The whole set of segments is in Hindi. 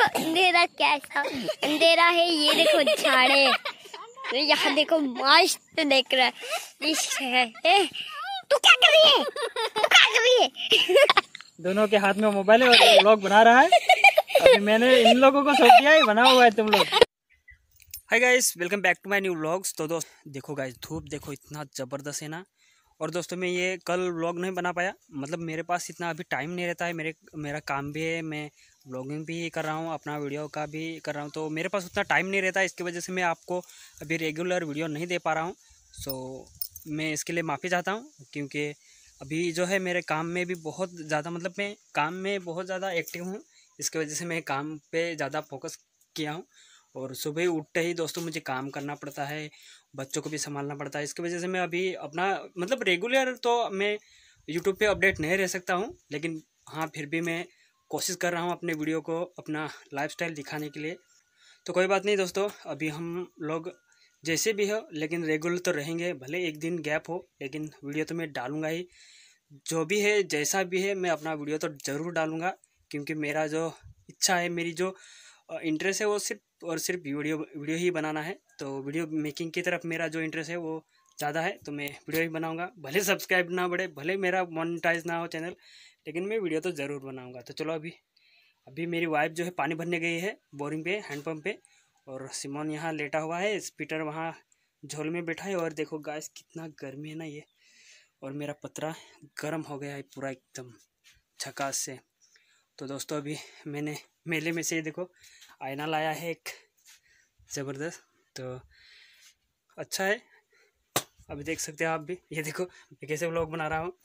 देखो अंधेरा कैसा अंधेरा है। ये देखो झाड़े, तो यहाँ देखो मस्त देख रहा है। तू क्या कर रही है? तू क्या कर रही है? दोनों के हाथ में मोबाइल है और व्लॉग बना रहा है। अभी मैंने इन लोगों को सौंप दिया है, बना हुआ है तुम लोग। Hi guys, welcome back to my new vlogs. तो दोस्त देखो गाइस, धूप देखो इतना ज़बरदस्त है ना। और दोस्तों मैं ये कल व्लॉग नहीं बना पाया, मतलब मेरे पास इतना अभी टाइम नहीं रहता है। मेरा काम भी है, मैं व्लॉगिंग भी कर रहा हूँ, अपना वीडियो का भी कर रहा हूँ, तो मेरे पास उतना टाइम नहीं रहता है। इसकी वजह से मैं आपको अभी रेगुलर वीडियो नहीं दे पा रहा हूँ। सो मैं इसके लिए माफ़ी चाहता हूँ, क्योंकि अभी जो है मेरे काम में भी बहुत ज़्यादा, मतलब मैं काम में बहुत ज़्यादा एक्टिव हूँ। इसकी वजह से मैं काम पे ज़्यादा फोकस किया हूँ। और सुबह उठते ही दोस्तों मुझे काम करना पड़ता है, बच्चों को भी संभालना पड़ता है। इसकी वजह से मैं अभी अपना मतलब रेगुलर तो मैं यूट्यूब पे अपडेट नहीं रह सकता हूँ, लेकिन हाँ फिर भी मैं कोशिश कर रहा हूँ अपने वीडियो को, अपना लाइफस्टाइल दिखाने के लिए। तो कोई बात नहीं दोस्तों, अभी हम लोग जैसे भी हो लेकिन रेगुलर तो रहेंगे, भले एक दिन गैप हो, लेकिन वीडियो तो मैं डालूँगा ही। जो भी है जैसा भी है मैं अपना वीडियो तो ज़रूर डालूँगा, क्योंकि मेरा जो इच्छा है, मेरी जो इंटरेस्ट है वो सिर्फ और सिर्फ वीडियो ही बनाना है। तो वीडियो मेकिंग की तरफ मेरा जो इंटरेस्ट है वो ज़्यादा है, तो मैं वीडियो ही बनाऊंगा। भले सब्सक्राइब ना बढ़े, भले मेरा मोनेटाइज ना हो चैनल, लेकिन मैं वीडियो तो ज़रूर बनाऊंगा। तो चलो अभी मेरी वाइफ जो है पानी भरने गई है बोरिंग पे, हैंडपम्प पे, और सिमोन यहाँ लेटा हुआ है, स्पीटर वहाँ झोल में बैठा है। और देखो गाइस कितना गर्मी है ना ये, और मेरा पतरा गर्म हो गया है पूरा एकदम झकास से। तो दोस्तों अभी मैंने मेले में से देखो आईना लाया है एक ज़बरदस्त, तो अच्छा है। अभी देख सकते हैं आप भी, ये देखो मैं कैसे व्लॉग बना रहा हूँ।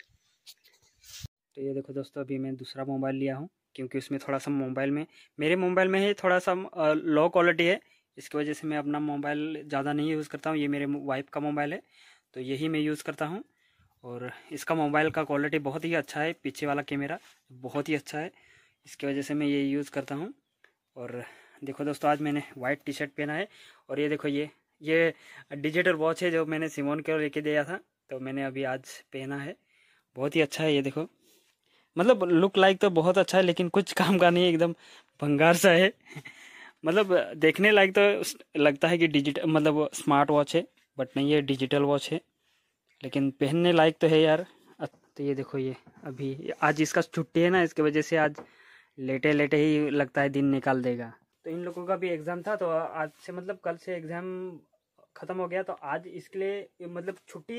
तो ये देखो दोस्तों, अभी मैं दूसरा मोबाइल लिया हूँ, क्योंकि उसमें थोड़ा सा मेरे मोबाइल में है थोड़ा सा लो क्वालिटी है। इसकी वजह से मैं अपना मोबाइल ज़्यादा नहीं यूज़ करता हूँ। ये मेरे वाइफ का मोबाइल है, तो यही मैं यूज़ करता हूँ। और इसका मोबाइल का क्वालिटी बहुत ही अच्छा है, पीछे वाला कैमरा बहुत ही अच्छा है, इसकी वजह से मैं ये यूज़ करता हूँ। और देखो दोस्तों, आज मैंने वाइट टी शर्ट पहना है, और ये देखो ये डिजिटल वॉच है जो मैंने सिमोन को लेके दिया था, तो मैंने अभी आज पहना है। बहुत ही अच्छा है ये देखो, मतलब लुक लाइक तो बहुत अच्छा है, लेकिन कुछ काम का नहीं है, एकदम भंगार सा है। मतलब देखने लायक तो लगता है कि डिजिटल मतलब स्मार्ट वॉच है, बट नहीं, ये डिजिटल वॉच है, लेकिन पहनने लायक तो है यार। तो ये देखो, ये अभी आज इसका छुट्टी है ना, इसकी वजह से आज लेटे लेटे ही लगता है दिन निकाल देगा। तो इन लोगों का भी एग्ज़ाम था, तो आज से मतलब कल से एग्ज़ाम ख़त्म हो गया, तो आज इसके लिए मतलब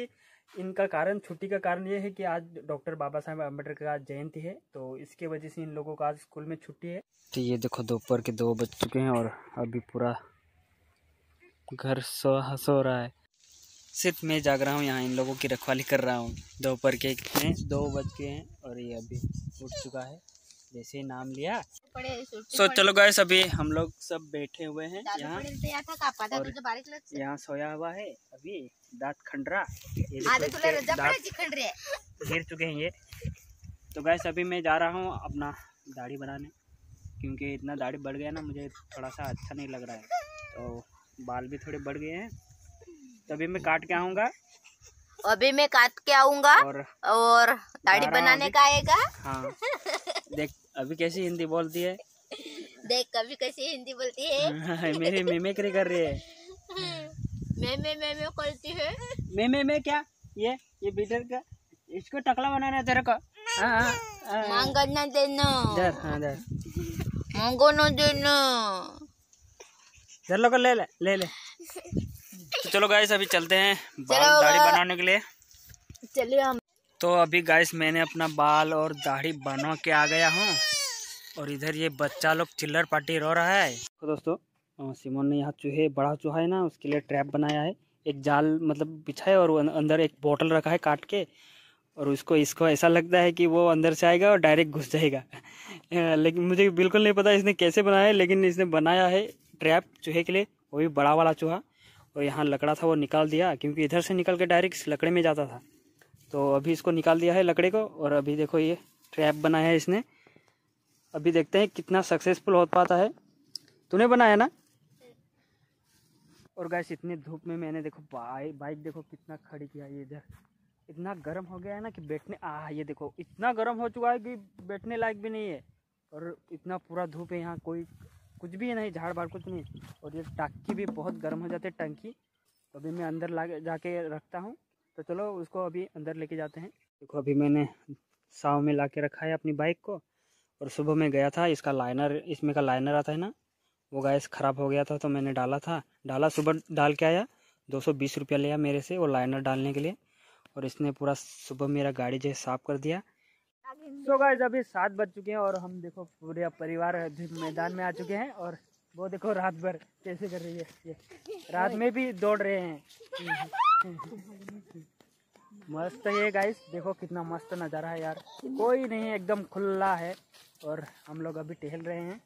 छुट्टी का कारण ये है कि आज डॉक्टर बाबा साहेब अम्बेडकर का जयंती है, तो इसके वजह से इन लोगों का आज स्कूल में छुट्टी है। तो ये देखो दोपहर के 2 बज चुके हैं, और अभी पूरा घर सो रहा है, सिर्फ मैं जाग रहा हूँ यहाँ, इन लोगों की रखवाली कर रहा हूँ। दोपहर के कितने 2 बज के हैं, और ये अभी उठ चुका है जैसे ही नाम लिया। चलो गाइस, अभी हम लोग सब बैठे हुए हैं यहाँ, और यहाँ सोया हुआ है अभी दांत खंडरा, ये दांत गिर चुके हैं ये। तो गाइस अभी मैं जा रहा हूँ अपना दाढ़ी बनाने, क्योंकि इतना दाढ़ी बढ़ गया ना, मुझे थोड़ा सा अच्छा नहीं लग रहा है, तो बाल भी थोड़े बढ़ गए हैं, तभी मैं काट के आऊँगा। अभी मैं काट के आऊंगा, और दाढ़ी बनाने का आएगा। हाँ देख अभी कैसी हिंदी बोलती है, देख कभी कैसी हिंदी बोलती है। मेरी मिमिक्री कर रही है। मैं करती है। मैं क्या, ये बीटर का, इसको टकला बनाना है तेरे को। मांगो न देना, मांगो न देना, चल लो ले। तो चलो गाइस अभी चलते हैं बाल दाढ़ी बनाने के लिए। चलिए हम। तो अभी गाइस मैंने अपना बाल और दाढ़ी बना के आ गया हूँ, और इधर ये बच्चा लोग चिल्लर पार्टी रो रहा है। तो दोस्तों सिमोन ने यहाँ बड़ा चूहा है ना, उसके लिए ट्रैप बनाया है, एक जाल मतलब बिछाया, और अंदर एक बोतल रखा है काट के, और इसको ऐसा लगता है कि वो अंदर से आएगा और डायरेक्ट घुस जाएगा। लेकिन मुझे बिल्कुल नहीं पता इसने कैसे बनाया है, लेकिन इसने बनाया है ट्रैप चूहे के लिए, वो भी बड़ा वाला चूहा। और यहाँ लकड़ा था वो निकाल दिया, क्योंकि इधर से निकल के डायरेक्ट इस लकड़े में जाता था, तो अभी इसको निकाल दिया है लकड़े को। और अभी देखो ये ट्रैप बनाया है इसने, अभी देखते हैं कितना सक्सेसफुल हो पाता है। तूने बनाया ना। और गाइस इतनी धूप में मैंने देखो बाइक देखो कितना खड़ी किया, ये इधर इतना गर्म हो गया है ना कि ये देखो इतना गर्म हो चुका है कि बैठने लायक भी नहीं है। और इतना पूरा धूप है यहाँ, कोई कुछ भी नहीं, झाड़ बाड़ कुछ नहीं। और ये टांकी भी बहुत गर्म हो जाती है टंकी, तो अभी मैं अंदर ला जाके रखता हूँ। तो चलो उसको अभी अंदर लेके जाते हैं। देखो अभी मैंने साव में ला के रखा है अपनी बाइक को, और सुबह में गया था, इसका लाइनर, इसमें का लाइनर आता है ना, वो गैस ख़राब हो गया था, तो मैंने डाला सुबह डाल के आया। 220 रुपया लिया मेरे से वो लाइनर डालने के लिए, और इसने पूरा सुबह मेरा गाड़ी जो है साफ़ कर दिया। तो गाइस अभी 7 बज चुके हैं और हम देखो पूरे परिवार मैदान में आ चुके हैं। और वो देखो रात भर कैसे कर रही है, ये रात में भी दौड़ रहे हैं। मस्त है गाइस, देखो कितना मस्त नज़ारा है यार, कोई नहीं, एकदम खुला है। और हम लोग अभी टहल रहे हैं।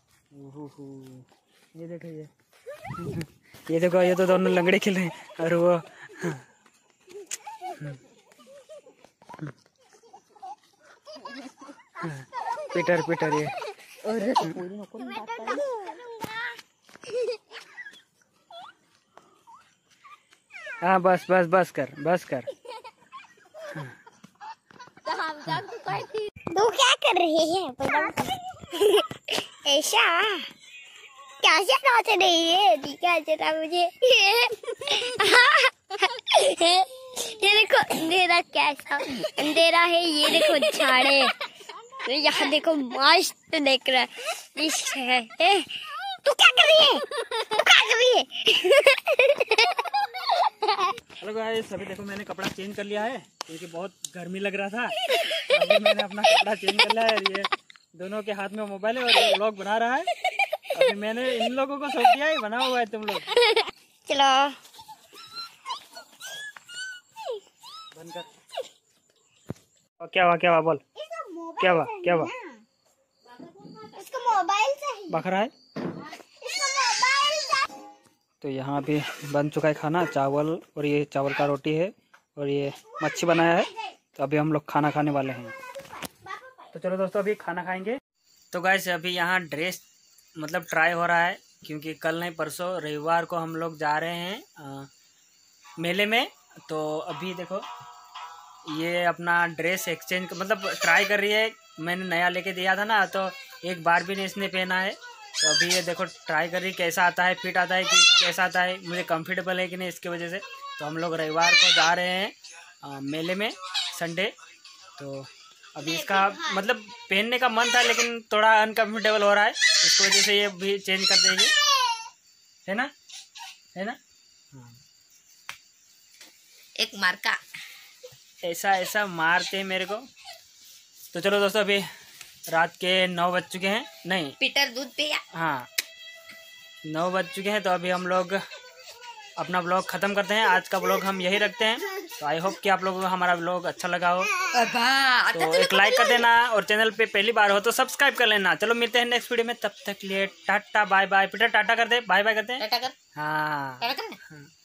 ये देखो ये देखो, ये तो दोनों लंगड़े खेल रहे हैं। और वो पीटर ये हाँ बस कर। तू क्या कर रही है? ऐसा कैसे नाच रही है? दिखा जरा मुझे। ये देखो अंधेरा कैसा अंधेरा है, ये देखो झाड़े, यहाँ देखो मस्त देख रहा है। तू क्या कर रही है? हेलो गाइस, अभी देखो मैंने कपड़ा चेंज कर लिया है क्योंकि बहुत गर्मी लग रहा था। अभी मैंने अपना कपड़ा चेंज कर लिया है। ये दोनों के हाथ में मोबाइल है और ये व्लॉग बना रहा है। अभी मैंने इन लोगों को सौंप दिया है, बना हुआ है तुम लोग। चलो बंद कर। और क्या हुआ बोल, क्या हुआ? इसका मोबाइल चाहिए, बकरा है। तो यहाँ पे बन चुका है खाना, चावल, और ये चावल का रोटी है, और ये मच्छी बनाया है। तो अभी हम लोग खाना खाने वाले हैं। तो चलो दोस्तों अभी खाना खाएंगे। तो गाइस अभी यहाँ ड्रेस मतलब ट्राई हो रहा है, क्योंकि कल नहीं परसों रविवार को हम लोग जा रहे हैं मेले में। तो अभी देखो ये अपना ड्रेस एक्सचेंज मतलब ट्राई कर रही है। मैंने नया लेके दिया था ना, तो एक बार भी नहीं इसने पहना है। तो अभी ये देखो ट्राई कर रही कैसा आता है, फिट आता है कि कैसा आता है, मुझे कंफर्टेबल है कि नहीं, इसकी वजह से। तो हम लोग रविवार को जा रहे हैं मेले में, संडे। तो अभी इसका मतलब पहनने का मन था, लेकिन थोड़ा अनकंफर्टेबल हो रहा है, इसकी वजह से ये भी चेंज कर देगी, है ना? एक मार्का ऐसा मारते मेरे को। तो चलो दोस्तों अभी रात के 9 बज चुके हैं, नहीं पीटर दूध पिया। हाँ 9 बज चुके हैं। तो अभी हम लोग अपना ब्लॉग ख़त्म करते हैं। आज का ब्लॉग हम यही रखते हैं। तो आई होप कि आप लोगों को हमारा ब्लॉग अच्छा लगा हो, तो एक लाइक कर देना, और चैनल पे पहली बार हो तो सब्सक्राइब कर लेना। चलो मिलते हैं नेक्स्ट वीडियो में, तब तक लिए टाटा बाय बाय। पीटर टाटा कर दे, बाय बाय करते हैं। टाटा कर। हाँ टाटा कर।